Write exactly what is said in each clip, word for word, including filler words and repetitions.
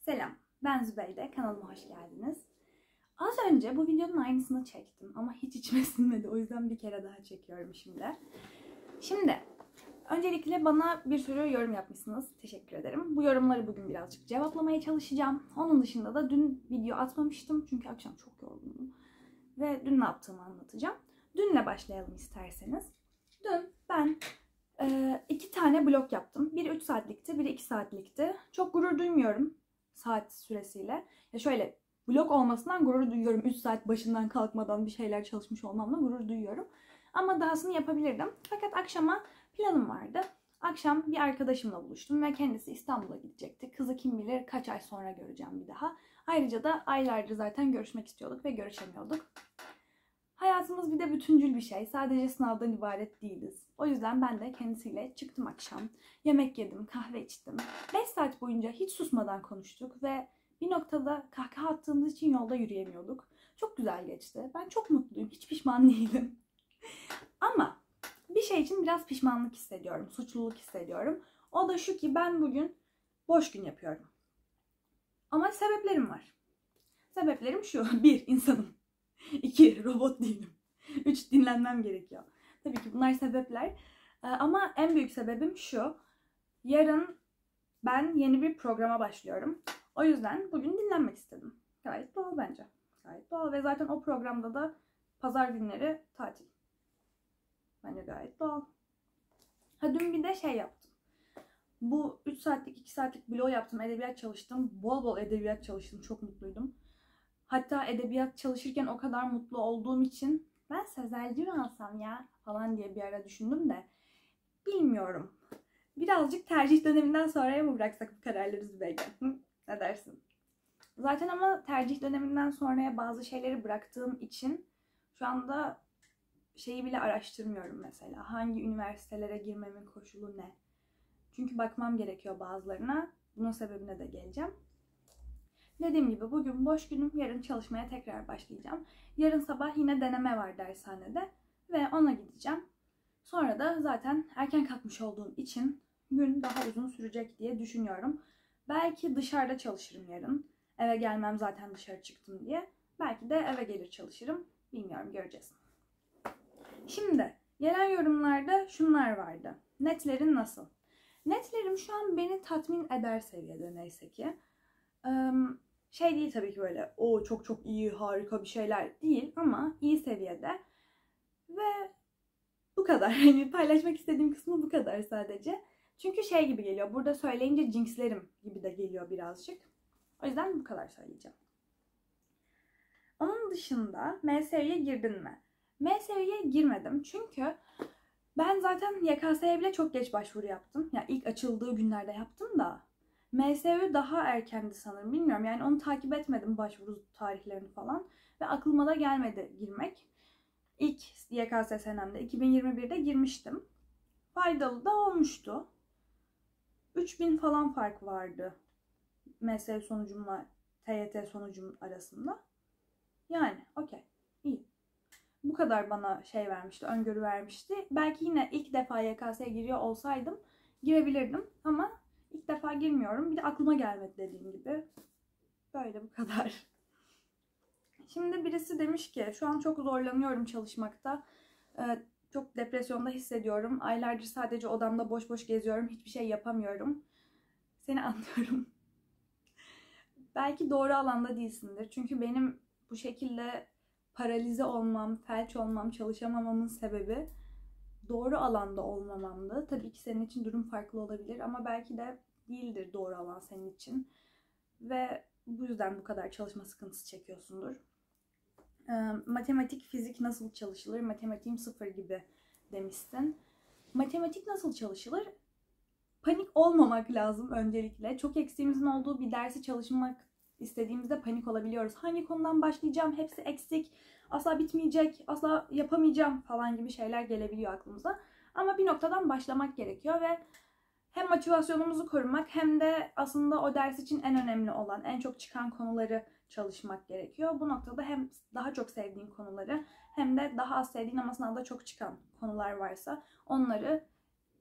Selam, ben Zübeyde. Kanalıma hoş geldiniz. Az önce bu videonun aynısını çektim ama hiç içime sinmedi. O yüzden bir kere daha çekiyorum şimdi. Şimdi, öncelikle bana bir sürü yorum yapmışsınız. Teşekkür ederim. Bu yorumları bugün birazcık cevaplamaya çalışacağım. Onun dışında da dün video atmamıştım. Çünkü akşam çok yorgundum. Ve dün ne yaptığımı anlatacağım. Dünle başlayalım isterseniz. Dün ben e, iki tane blog yaptım. Biri üç saatlikti, biri iki saatlikti. Çok gurur duymuyorum saat süresiyle. Ya şöyle, blog olmasından gurur duyuyorum. üç saat başından kalkmadan bir şeyler çalışmış olmamla gurur duyuyorum. Ama dahasını yapabilirdim. Fakat akşama planım vardı. Akşam bir arkadaşımla buluştum ve kendisi İstanbul'a gidecekti. Kızı kim bilir kaç ay sonra göreceğim bir daha. Ayrıca da aylardır zaten görüşmek istiyorduk ve görüşemiyorduk. Hayatımız bir de bütüncül bir şey. Sadece sınavdan ibaret değiliz. O yüzden ben de kendisiyle çıktım akşam. Yemek yedim, kahve içtim. beş saat boyunca hiç susmadan konuştuk ve bir noktada kahkaha attığımız için yolda yürüyemiyorduk. Çok güzel geçti. Ben çok mutluyum. Hiç pişman değilim. Ama bir şey için biraz pişmanlık hissediyorum. Suçluluk hissediyorum. O da şu ki ben bugün boş gün yapıyorum. Ama sebeplerim var. Sebeplerim şu. Bir, insanım. İki, robot değilim. Üç, dinlenmem gerekiyor. Tabii ki bunlar sebepler. Ama en büyük sebebim şu. Yarın ben yeni bir programa başlıyorum. O yüzden bugün dinlenmek istedim. Gayet doğal bence. Gayet doğal ve zaten o programda da pazar günleri tatil. Bence gayet doğal. Ha, dün bir de şey yaptım. Bu üç saatlik, iki saatlik blog yaptım. Edebiyat çalıştım. Bol bol edebiyat çalıştım. Çok mutluydum. Hatta edebiyat çalışırken o kadar mutlu olduğum için ben sözelci mi alsam ya falan diye bir ara düşündüm de bilmiyorum. Birazcık tercih döneminden sonraya mı bıraksak bu kararları Zübeyde? Ne dersin? Zaten ama tercih döneminden sonraya bazı şeyleri bıraktığım için şu anda şeyi bile araştırmıyorum mesela. Hangi üniversitelere girmemin koşulu ne? Çünkü bakmam gerekiyor bazılarına. Bunun sebebine de geleceğim. Dediğim gibi bugün boş günüm, yarın çalışmaya tekrar başlayacağım. Yarın sabah yine deneme var dershanede ve ona gideceğim. Sonra da zaten erken kalkmış olduğum için gün daha uzun sürecek diye düşünüyorum. Belki dışarıda çalışırım yarın. Eve gelmem zaten dışarı çıktım diye. Belki de eve gelir çalışırım. Bilmiyorum, göreceğiz. Şimdi gelen yorumlarda şunlar vardı. Netlerin nasıl? Netlerim şu an beni tatmin eder seviyede neyse ki. Şey değil tabii ki böyle o çok çok iyi, harika bir şeyler değil ama iyi seviyede. Ve bu kadar. Hani paylaşmak istediğim kısmı bu kadar sadece. Çünkü şey gibi geliyor. Burada söyleyince jinxlerim gibi de geliyor birazcık. O yüzden bu kadar söyleyeceğim. Onun dışında M S Ü'ye girdin mi? M S Ü'ye girmedim. Çünkü ben zaten Y K S'ye bile çok geç başvuru yaptım. Yani ilk açıldığı günlerde yaptım da. M S Ü daha erkendi sanırım. Bilmiyorum. Yani onu takip etmedim, başvuru tarihlerini falan. Ve aklıma da gelmedi girmek. İlk Y K S senemde iki bin yirmi birde girmiştim. Faydalı da olmuştu. üç bin falan fark vardı M S Ü sonucumla T Y T sonucum arasında. Yani okey, iyi. Bu kadar bana şey vermişti, öngörü vermişti. Belki yine ilk defa Y K S'ye giriyor olsaydım girebilirdim ama ilk defa girmiyorum. Bir de aklıma gelmedi dediğim gibi. Böyle bu kadar. Şimdi birisi demiş ki şu an çok zorlanıyorum çalışmakta. Ee, çok depresyonda hissediyorum. Aylardır sadece odamda boş boş geziyorum. Hiçbir şey yapamıyorum. Seni anlıyorum. Belki doğru alanda değilsindir. Çünkü benim bu şekilde paralize olmam, felç olmam, çalışamamamın sebebi doğru alanda olmamamdı. Tabii ki senin için durum farklı olabilir ama belki de değildir doğru alan senin için. Ve bu yüzden bu kadar çalışma sıkıntısı çekiyorsundur. Ee, matematik, fizik nasıl çalışılır? Matematiğim sıfır gibi demişsin. Matematik nasıl çalışılır? Panik olmamak lazım öncelikle. Çok eksiğimizin olduğu bir dersi çalışmak istediğimizde panik olabiliyoruz. Hangi konudan başlayacağım? Hepsi eksik. Asla bitmeyecek. Asla yapamayacağım falan gibi şeyler gelebiliyor aklımıza. Ama bir noktadan başlamak gerekiyor ve hem motivasyonumuzu korumak hem de aslında o ders için en önemli olan, en çok çıkan konuları çalışmak gerekiyor. Bu noktada hem daha çok sevdiğin konuları hem de daha az sevdiğin ama sınavda çok çıkan konular varsa onları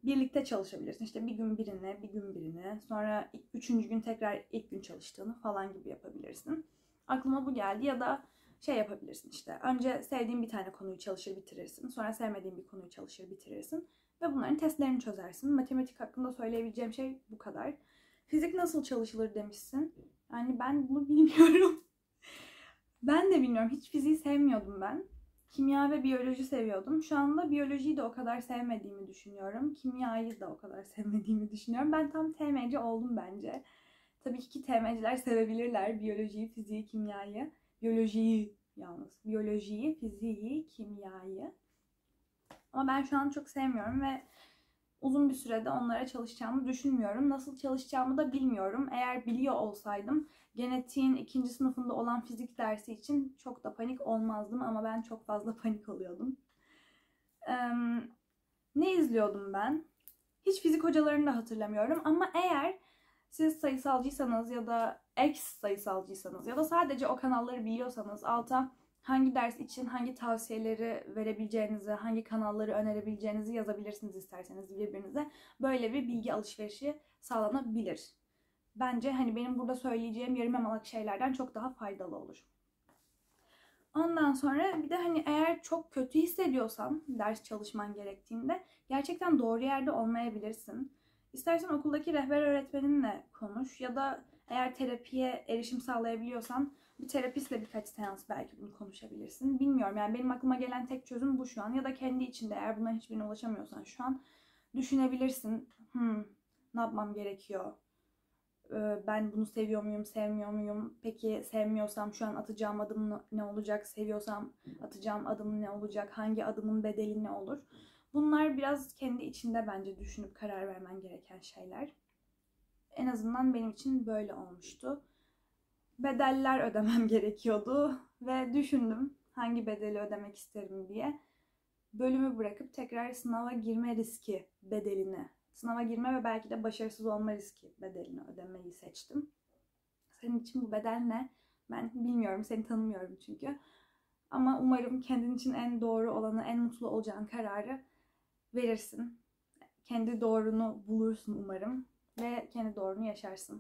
birlikte çalışabilirsin. İşte bir gün birine, bir gün birine, sonra üçüncü gün tekrar ilk gün çalıştığını falan gibi yapabilirsin. Aklıma bu geldi. Ya da şey yapabilirsin işte. Önce sevdiğin bir tane konuyu çalışır bitirirsin. Sonra sevmediğin bir konuyu çalışır bitirirsin. Ve bunların testlerini çözersin. Matematik hakkında söyleyebileceğim şey bu kadar. Fizik nasıl çalışılır demişsin. Yani ben bunu bilmiyorum. Ben de bilmiyorum. Hiç fiziği sevmiyordum ben. Kimya ve biyoloji seviyordum. Şu anda biyolojiyi de o kadar sevmediğimi düşünüyorum. Kimyayı da o kadar sevmediğimi düşünüyorum. Ben tam T M C oldum bence. Tabii ki T M C'ler sevebilirler biyolojiyi, fiziği, kimyayı. Biyolojiyi yalnız. Biyolojiyi, fiziği, kimyayı. Ama ben şu an çok sevmiyorum ve uzun bir sürede onlara çalışacağımı düşünmüyorum. Nasıl çalışacağımı da bilmiyorum. Eğer biliyor olsaydım genetiğin ikinci sınıfında olan fizik dersi için çok da panik olmazdım ama ben çok fazla panik oluyordum. Ee, ne izliyordum ben? Hiç fizik hocalarını da hatırlamıyorum ama eğer siz sayısalcıysanız ya da ex sayısalcıysanız ya da sadece o kanalları biliyorsanız alta hangi ders için hangi tavsiyeleri verebileceğinizi, hangi kanalları önerebileceğinizi yazabilirsiniz isterseniz birbirinize. Böyle bir bilgi alışverişi sağlanabilir. Bence hani benim burada söyleyeceğim yarım yamalak şeylerden çok daha faydalı olur. Ondan sonra bir de hani eğer çok kötü hissediyorsan ders çalışman gerektiğinde gerçekten doğru yerde olmayabilirsin. İstersen okuldaki rehber öğretmeninle konuş ya da eğer terapiye erişim sağlayabiliyorsan bir terapistle birkaç seans belki bunu konuşabilirsin. Bilmiyorum yani benim aklıma gelen tek çözüm bu şu an ya da kendi içinde eğer bunların hiçbirine ulaşamıyorsan şu an düşünebilirsin. Hmm, ne yapmam gerekiyor? Ben bunu seviyor muyum, sevmiyor muyum? Peki sevmiyorsam şu an atacağım adım ne olacak? Seviyorsam atacağım adım ne olacak? Hangi adımın bedeli ne olur? Bunlar biraz kendi içinde bence düşünüp karar vermen gereken şeyler. En azından benim için böyle olmuştu. Bedeller ödemem gerekiyordu ve düşündüm hangi bedeli ödemek isterim diye. Bölümü bırakıp tekrar sınava girme riski bedelini, sınava girme ve belki de başarısız olma riski bedelini ödemeyi seçtim. Senin için bu bedel ne? Ben bilmiyorum, seni tanımıyorum çünkü. Ama umarım kendin için en doğru olanı, en mutlu olacağın kararı verirsin. Kendi doğrunu bulursun umarım ve kendi doğrunu yaşarsın.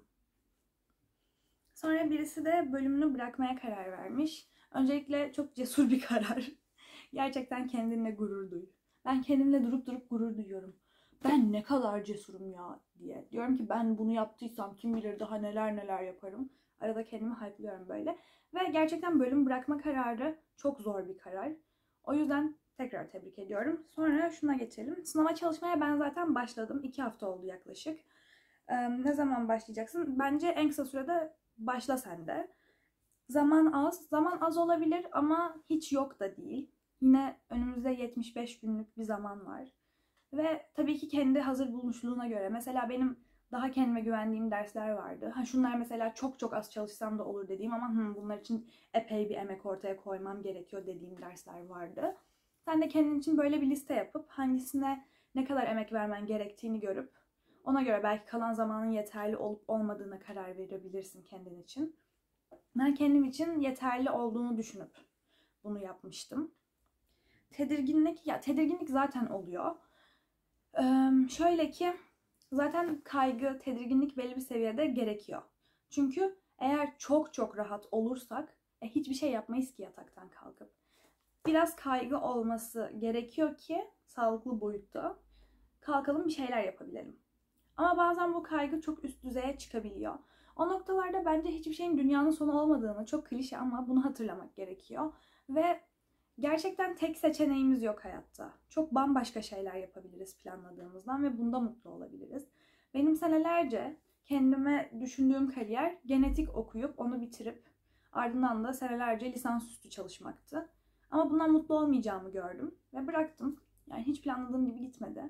Sonra birisi de bölümünü bırakmaya karar vermiş. Öncelikle çok cesur bir karar. Gerçekten kendinle gurur duy. Ben kendimle durup durup gurur duyuyorum. Ben ne kadar cesurum ya diye. Diyorum ki ben bunu yaptıysam kim bilir daha neler neler yaparım. Arada kendimi hype'lıyorum böyle. Ve gerçekten bölüm bırakma kararı çok zor bir karar. O yüzden tekrar tebrik ediyorum. Sonra şuna geçelim. Sınava çalışmaya ben zaten başladım. iki hafta oldu yaklaşık. Ee, ne zaman başlayacaksın? Bence en kısa sürede başla sen de. Zaman az. Zaman az olabilir ama hiç yok da değil. Yine önümüzde yetmiş beş günlük bir zaman var. Ve tabii ki kendi hazır bulmuşluğuna göre. Mesela benim daha kendime güvendiğim dersler vardı. Ha şunlar mesela çok çok az çalışsam da olur dediğim ama hı, bunlar için epey bir emek ortaya koymam gerekiyor dediğim dersler vardı. Sen de kendin için böyle bir liste yapıp hangisine ne kadar emek vermen gerektiğini görüp ona göre belki kalan zamanın yeterli olup olmadığına karar verebilirsin kendin için. Ben kendim için yeterli olduğunu düşünüp bunu yapmıştım. Tedirginlik, ya tedirginlik zaten oluyor. Ee, şöyle ki zaten kaygı, tedirginlik belli bir seviyede gerekiyor. Çünkü eğer çok çok rahat olursak e, hiçbir şey yapmayız ki yataktan kalkıp. Biraz kaygı olması gerekiyor ki sağlıklı boyutta kalkalım bir şeyler yapabilelim. Ama bazen bu kaygı çok üst düzeye çıkabiliyor. O noktalarda bence hiçbir şeyin dünyanın sonu olmadığını, çok klişe ama bunu hatırlamak gerekiyor. Ve gerçekten tek seçeneğimiz yok hayatta. Çok bambaşka şeyler yapabiliriz planladığımızdan ve bunda mutlu olabiliriz. Benim senelerce kendime düşündüğüm kariyer genetik okuyup onu bitirip ardından da senelerce lisansüstü çalışmaktı. Ama bundan mutlu olmayacağımı gördüm ve bıraktım. Yani hiç planladığım gibi gitmedi.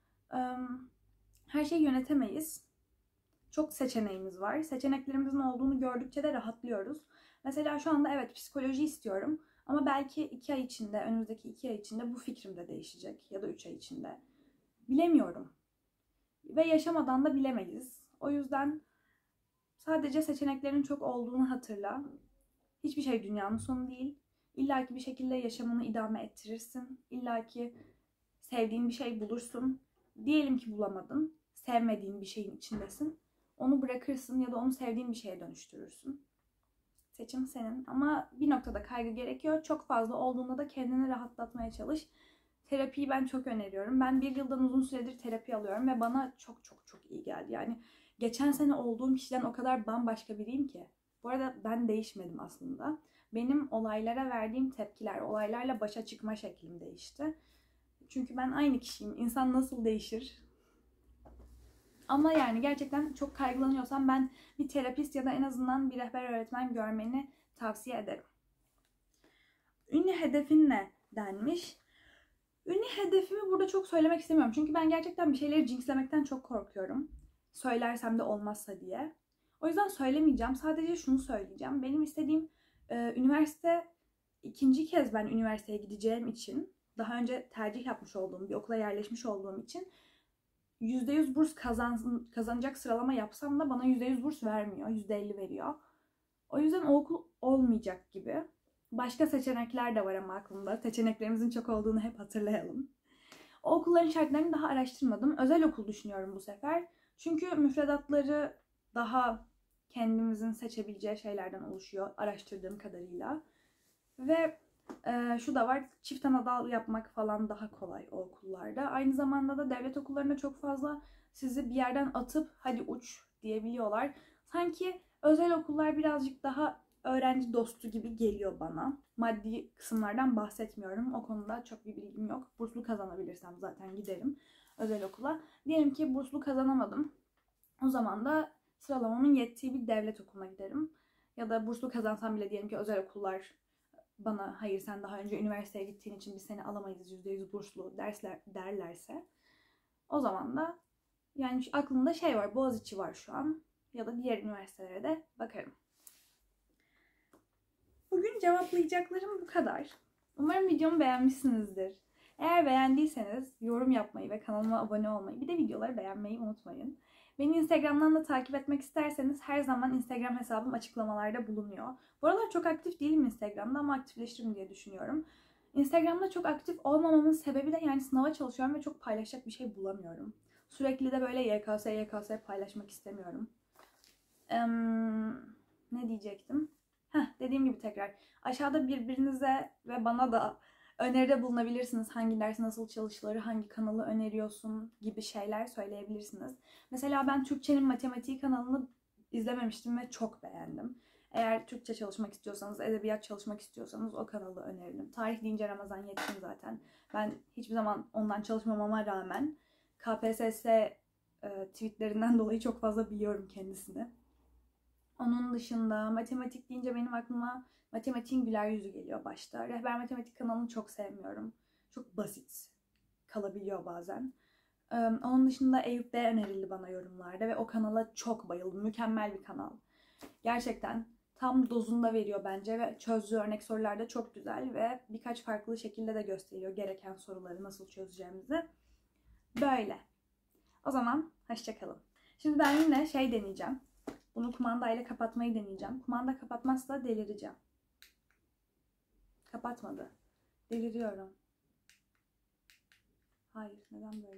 Her şeyi yönetemeyiz. Çok seçeneğimiz var. Seçeneklerimizin olduğunu gördükçe de rahatlıyoruz. Mesela şu anda evet psikoloji istiyorum. Ama belki iki ay içinde, önümüzdeki iki ay içinde bu fikrim de değişecek. Ya da üç ay içinde. Bilemiyorum. Ve yaşamadan da bilemeyiz. O yüzden sadece seçeneklerin çok olduğunu hatırla. Hiçbir şey dünyanın sonu değil. İlla ki bir şekilde yaşamını idame ettirirsin. İlla ki sevdiğin bir şey bulursun. Diyelim ki bulamadın. Sevmediğin bir şeyin içindesin. Onu bırakırsın ya da onu sevdiğin bir şeye dönüştürürsün. Seçim senin. Ama bir noktada kaygı gerekiyor. Çok fazla olduğunda da kendini rahatlatmaya çalış. Terapiyi ben çok öneriyorum. Ben bir yıldan uzun süredir terapi alıyorum ve bana çok çok çok iyi geldi. Yani geçen sene olduğum kişiden o kadar bambaşka biriyim ki. Bu arada ben değişmedim aslında. Benim olaylara verdiğim tepkiler, olaylarla başa çıkma şeklim değişti. Çünkü ben aynı kişiyim. İnsan nasıl değişir? Ama yani gerçekten çok kaygılanıyorsan ben bir terapist ya da en azından bir rehber öğretmen görmeni tavsiye ederim. Ünlü hedefin ne denmiş? Ünlü hedefimi burada çok söylemek istemiyorum. Çünkü ben gerçekten bir şeyleri jinxlemekten çok korkuyorum. Söylersem de olmazsa diye. O yüzden söylemeyeceğim. Sadece şunu söyleyeceğim. Benim istediğim e, üniversite, ikinci kez ben üniversiteye gideceğim için, daha önce tercih yapmış olduğum bir okula yerleşmiş olduğum için yüzde yüz burs kazan, kazanacak sıralama yapsam da bana yüzde yüz burs vermiyor. yüzde elli veriyor. O yüzden o okul olmayacak gibi. Başka seçenekler de var ama aklımda. Seçeneklerimizin çok olduğunu hep hatırlayalım. O okulların şartlarını daha araştırmadım. Özel okul düşünüyorum bu sefer. Çünkü müfredatları daha kendimizin seçebileceği şeylerden oluşuyor araştırdığım kadarıyla. Ve e, şu da var, çift ana dal yapmak falan daha kolay o okullarda. Aynı zamanda da devlet okullarında çok fazla sizi bir yerden atıp hadi uç diyebiliyorlar. Sanki özel okullar birazcık daha öğrenci dostu gibi geliyor bana. Maddi kısımlardan bahsetmiyorum. O konuda çok bir bilgim yok. Burslu kazanabilirsem zaten giderim özel okula. Diyelim ki burslu kazanamadım. O zaman da sıralamamın yettiği bir devlet okuluna giderim. Ya da burslu kazansam bile diyelim ki özel okullar bana hayır sen daha önce üniversiteye gittiğin için biz seni alamayız yüzde yüz burslu dersler derlerse o zaman da yani aklımda şey var, Boğaziçi var şu an ya da diğer üniversitelere de bakarım. Bugün cevaplayacaklarım bu kadar. Umarım videomu beğenmişsinizdir. Eğer beğendiyseniz yorum yapmayı ve kanalıma abone olmayı, bir de videoları beğenmeyi unutmayın. Beni Instagram'dan da takip etmek isterseniz her zaman Instagram hesabım açıklamalarda bulunuyor. Bu aralar çok aktif değilim Instagram'da ama aktifleşirim diye düşünüyorum. Instagram'da çok aktif olmamamın sebebi de yani sınava çalışıyorum ve çok paylaşacak bir şey bulamıyorum. Sürekli de böyle Y K S Y K S paylaşmak istemiyorum. Ee, ne diyecektim? Heh, dediğim gibi tekrar aşağıda birbirinize ve bana da öneride bulunabilirsiniz. Hangi ders nasıl çalışılır, hangi kanalı öneriyorsun gibi şeyler söyleyebilirsiniz. Mesela ben Türkçenin matematiği kanalını izlememiştim ve çok beğendim. Eğer Türkçe çalışmak istiyorsanız, edebiyat çalışmak istiyorsanız o kanalı öneririm. Tarih deyince Ramazan Yetkin zaten. Ben hiçbir zaman ondan çalışmamama rağmen K P S S e, tweetlerinden dolayı çok fazla biliyorum kendisini. Onun dışında matematik deyince benim aklıma matematiğin güler yüzü geliyor başta. Rehber Matematik kanalını çok sevmiyorum. Çok basit kalabiliyor bazen. Ee, onun dışında Eyüp B önerildi bana yorumlarda ve o kanala çok bayıldım. Mükemmel bir kanal. Gerçekten tam dozunda veriyor bence ve çözdüğü örnek sorular da çok güzel ve birkaç farklı şekilde de gösteriyor gereken soruları nasıl çözeceğimizi. Böyle. O zaman hoşça kalın. Şimdi ben yine şey deneyeceğim. Bunu kumandayla kapatmayı deneyeceğim. Kumanda kapatmazsa delireceğim. Kapatmadı. Deliriyorum. Hayır, neden böyle?